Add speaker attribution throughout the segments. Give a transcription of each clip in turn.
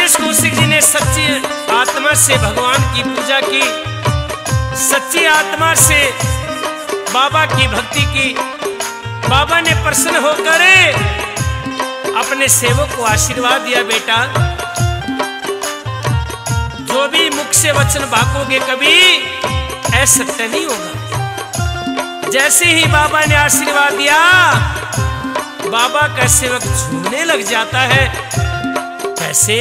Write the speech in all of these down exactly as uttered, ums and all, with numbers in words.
Speaker 1: राजेश कौशिक जी ने सच्ची आत्मा से भगवान की पूजा की, सच्ची आत्मा से बाबा की भक्ति की। बाबा ने प्रसन्न होकर अपने सेवक को आशीर्वाद दिया, बेटा जो भी मुख से वचन भागोगे कभी असत्य नहीं होगा। जैसे ही बाबा ने आशीर्वाद दिया, बाबा का सेवक झूमने लग जाता है। कैसे?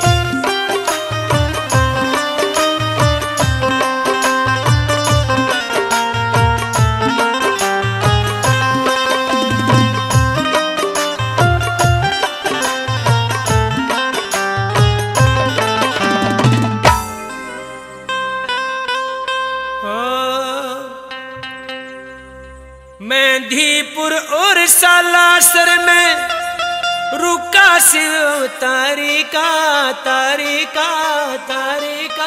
Speaker 1: मेहंदीपुर और सालासर में रुका शिव तारिका तारिका तारिका,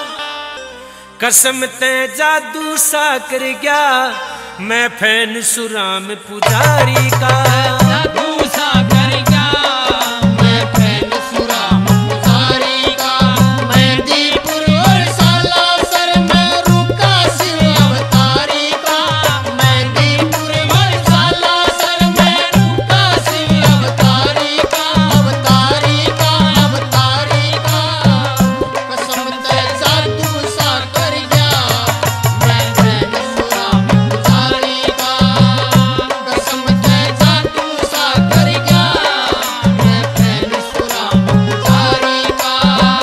Speaker 1: कसम ते जादू सा कर गया मैं फैन सुराम पुजारी का।
Speaker 2: जादू सा कर गया मैं फैन सुराम पुजारी का। मेहंदीपुर और सालासर में रुका शिव अवतारी का। मेहंदीपुर और सालासर में रुका शिव अवतारी का। अवतारी का अवतारी का, कसम ते जादू सा कर गया मैं फैन सुराम पुजारी का। कसम ते जादू सा कर गया मैं फैन सुराम पुजारी का।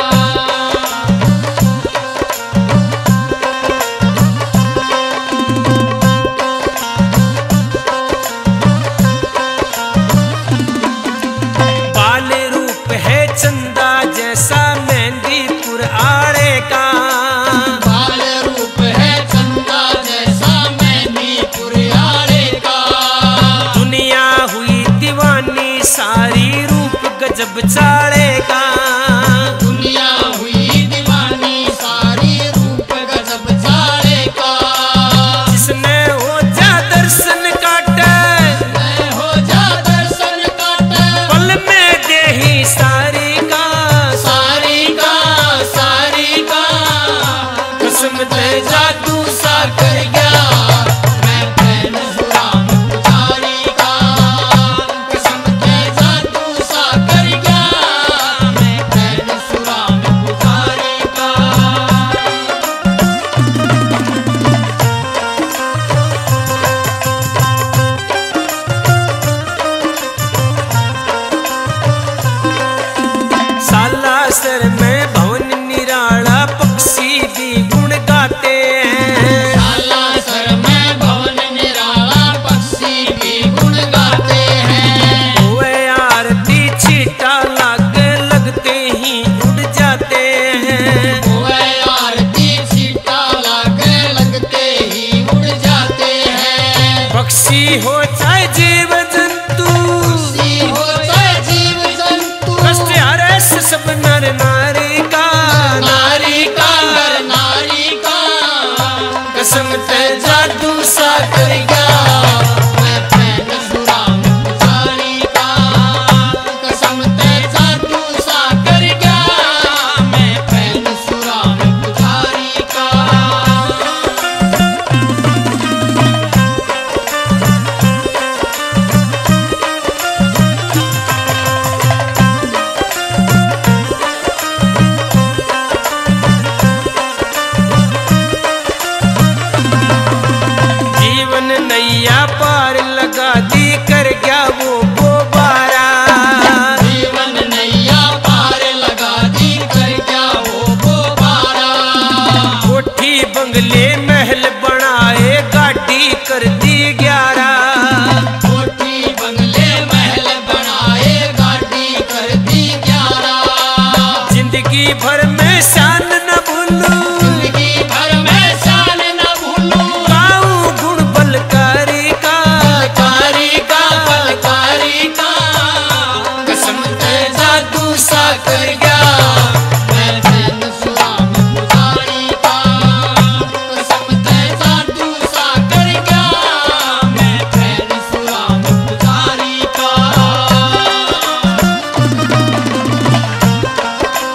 Speaker 1: बाल रूप है चंदा जैसा मेहंदीपुर आड़े का।
Speaker 2: बाल रूप है चंदा जैसा मेहंदीपुर आड़े का।
Speaker 1: दुनिया हुई दीवानी सारी रूप गजब चाड़े का।
Speaker 2: दुनिया हुई दीवानी सारी रूप गजब चाड़े का।
Speaker 1: जिसने हो जा दर्शन काटे,
Speaker 2: मैं हो जा दर्शन काटे
Speaker 1: पल में देही सारी का
Speaker 2: सारी का सारी का।
Speaker 1: कसम ते
Speaker 2: जादू सा कर गया मैं फैन सुराम पुजारी का। कसम ते जादू सा कर गया मैं फैन सुराम पुजारी का।
Speaker 1: सालासर में भवन निराला पक्षी भी गुण गाते हैं।
Speaker 2: सालासर में भवन निराला पक्षी भी गुण गाते हैं।
Speaker 1: वे आरती छीटा लाग लगते ही उड़ जाते हैं।
Speaker 2: वो आरती छीटा लागे लगते ही उड़ जाते हैं।
Speaker 1: पक्षी हो चाहे जीव जंतु,
Speaker 2: पक्षी हो चाहे जीव जंतु,
Speaker 1: कष्ट हरे से सब नर नारी का
Speaker 2: नारी का नर नारी का।
Speaker 1: कसम ते जादू सा कर गया
Speaker 2: मैं फैन सुराम पुजारी का। कसम ते जादू सा कर गया मैं फैन सुराम पुजारी का।
Speaker 1: जीवन नैया पार लगा दी कर गया वो गोबारा।
Speaker 2: जीवन नैया पार लगा दी कर क्या वो गोबारा।
Speaker 1: कोठी बंगले महल बनाए गाड़ी कर दी ग्यारह।
Speaker 2: कोठी बंगले महल बनाए गाड़ी कर दी ग्यारह।
Speaker 1: जिंदगी भर में शान न भूलूं,
Speaker 2: जिंदगी भर में शान न भूलूं।
Speaker 1: गाऊं गुण बलकारी का
Speaker 2: बलकारी का बलकारी का। कसम ते जादू सा कर गया मैं फैन सुराम पुजारी का। कसम ते जादू सा कर गया मैं फैन सुराम पुजारी का।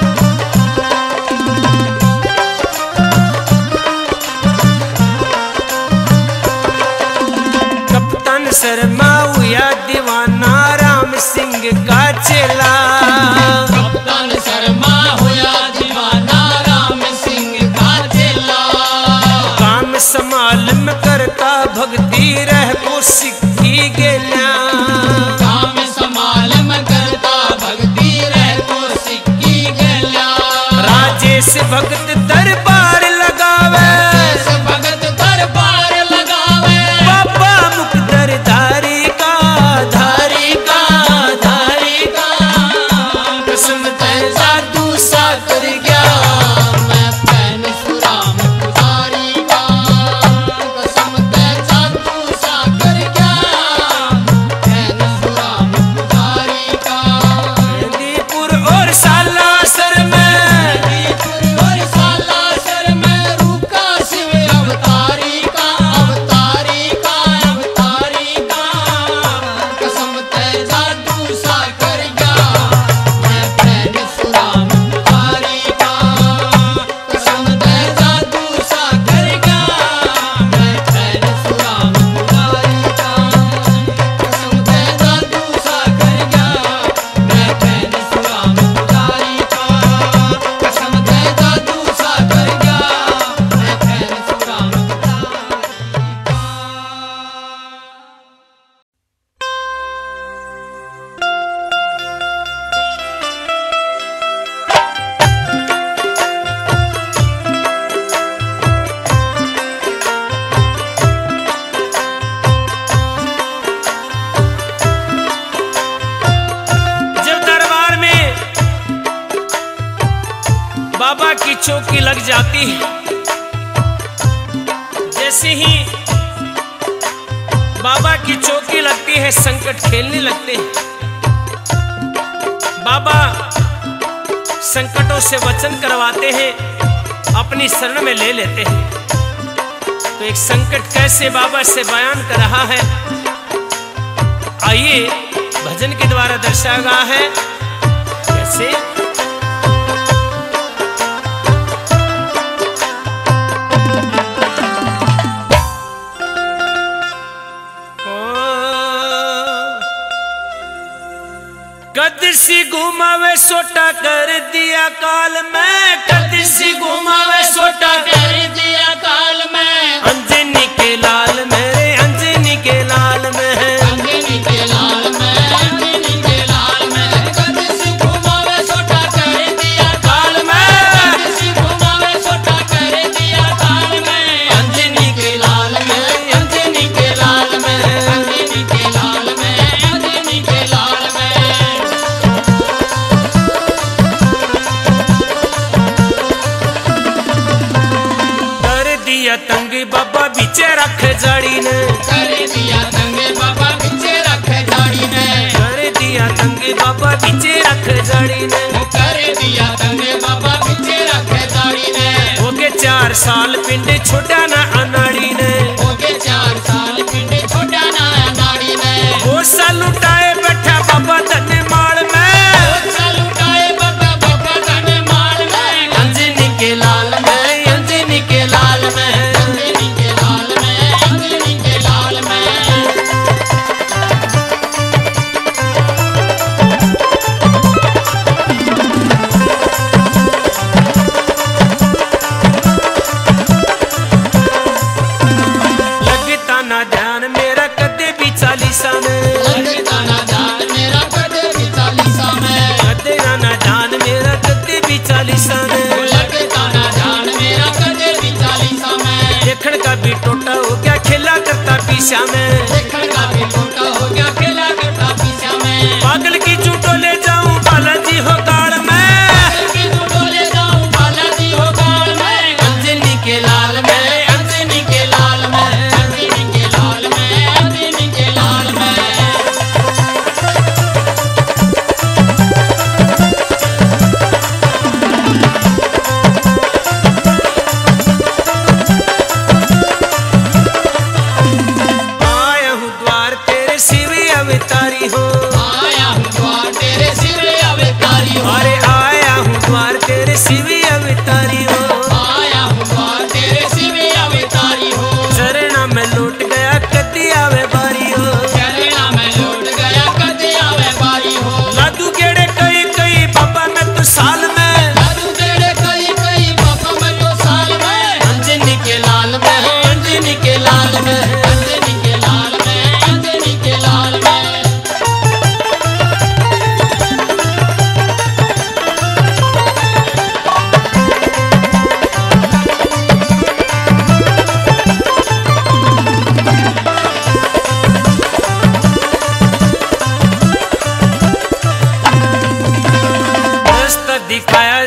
Speaker 1: शर्मा हुआ दीवाना राम सिंह का चेला।
Speaker 2: कप्तान शर्मा हुआ दीवाना राम सिंह का चेला।
Speaker 1: काम संभाल में करता भक्ति रह को सिक्की गेला।
Speaker 2: काम संभाल में करता भक्ति रह को सिक्की गेला।
Speaker 1: राजेश भक्त दरबार लगावे।
Speaker 2: भगत दरबार लगावे।
Speaker 1: बाबा मुकदर धारी का धारी का धारी का
Speaker 2: कसम ते जादू सा कर गया मैं पैन सुराम पुजारी का। कसम ते जादू सा कर गया पैन सुराम पुजारी का।
Speaker 1: मेहंदीपुर और सालासर में
Speaker 2: मेहंदीपुर और सालासर में रुका शिव अवतारी का। अवतारी का अवतारी का कसम ते जादू सा कर गया मैं पैन सुराम पुजारी का। कसम ते जादू सा कर गया मैं पैन सुराम पुजारी का। कसम ते जादू सा कर गया मैं पैन सुराम पुजारी का। कसम ते जादू सा कर गया मैं पैन सुराम पुजारी का।
Speaker 1: जब दरबार में बाबा की चौकी लग जाती है, जैसे ही बाबा की चौकी लगती है संकट खेलने लगते हैं। बाबा संकटों से वचन करवाते हैं, अपनी शरण में ले लेते हैं। तो एक संकट कैसे बाबा से बयान कर रहा है, आइए भजन के द्वारा दर्शाया गया है। कैसे कदसी घुमावे सोटा कर दिया काल में। कदसी घुमावे सोटा
Speaker 2: कर दिया काल में।
Speaker 1: अंजनी के लाल मेरे अंजनी के लाल में है।
Speaker 2: अंजनी के लाल में अंजनी के लाल में कदसी घुमावे सोटा कर दिया काल में। कदसी घुमावे सोटा कर दिया काल में। अंजनी के लाल में अंजनी के लाल में अंजनी के लाल में अंजनी के लाल में।
Speaker 1: कर दिया तंग बाबा बीचे रख जड़ी ने।
Speaker 2: कर दिया तंगे बाबा पीछे रख जाड़ी ने।
Speaker 1: कर दिया तंग बाबा बीचे रख जड़ी ने।
Speaker 2: कर दिया तंगे बाबा पीछे रख जाड़ी ने।
Speaker 1: होके चार साल पिंड छोटा ना अनाड़ी ने।
Speaker 2: होके चार साल पिंड छोटा ना नाड़ी ने।
Speaker 1: वो साल लुटाए बैठा बाबा धन माल में।
Speaker 2: लुटाए बाबा बाबा धन माल में।
Speaker 1: अंजनी के लाल में अंजनी के लाल में
Speaker 2: अंजनी के लाल में अंजनी के लाल में।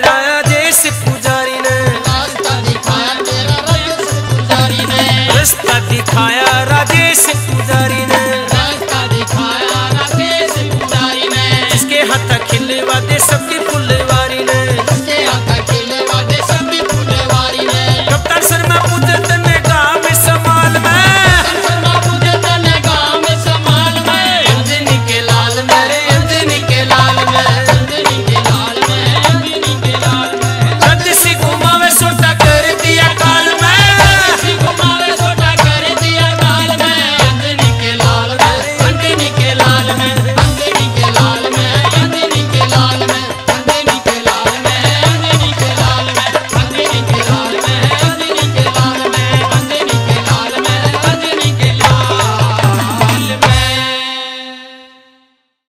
Speaker 1: राजेश पुजारी ने,
Speaker 2: रास्ता दिखाया मेरा राजेश पुजारी ने,
Speaker 1: रास्ता दिखाया राजेश पुजारी ने,
Speaker 2: रास्ता दिखाया राजेश पुजारी ने,
Speaker 1: जिसके हाथ खिलवा दे सबकी